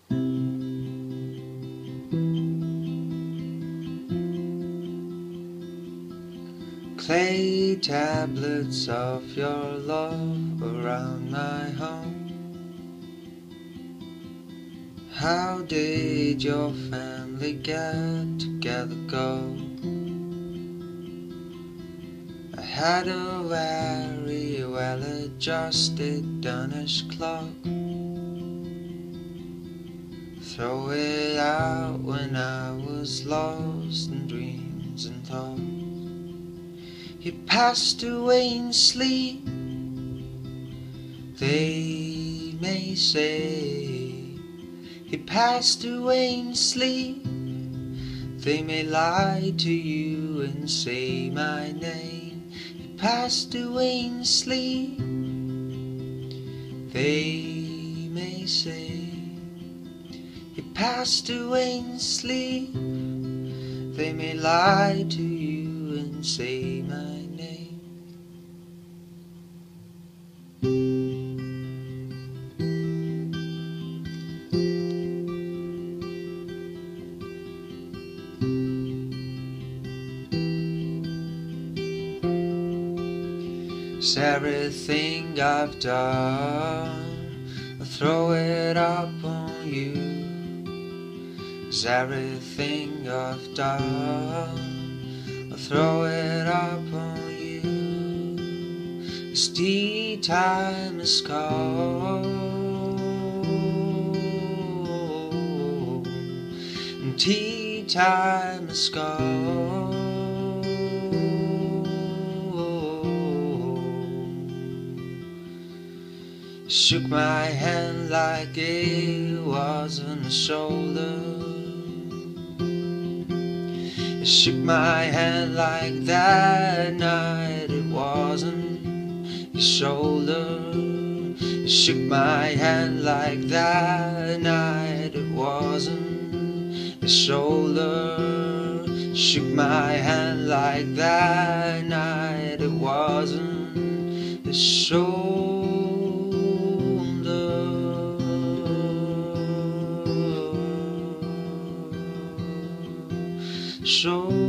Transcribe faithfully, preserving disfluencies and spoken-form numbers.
Clay tablets of your love around my home. How did your family get together go? I had a very well adjusted Danish clock. Throw it out when I was lost in dreams and thoughts. He passed away in sleep, they may say. He passed away in sleep, they may lie to you and say my name. He passed away in sleep, they may say. He passed away in sleep, they may lie to you and say my name. Is everything I've done, I throw it up on you. Is everything I've done, I throw it up on you. As tea time is called, and tea time is gone. Shook my hand like it wasn't a shoulder. It shook my hand like that night it wasn't his shoulder. It shook my hand like that night it wasn't his shoulder. It shook my hand like that night it wasn't his shoulder. Show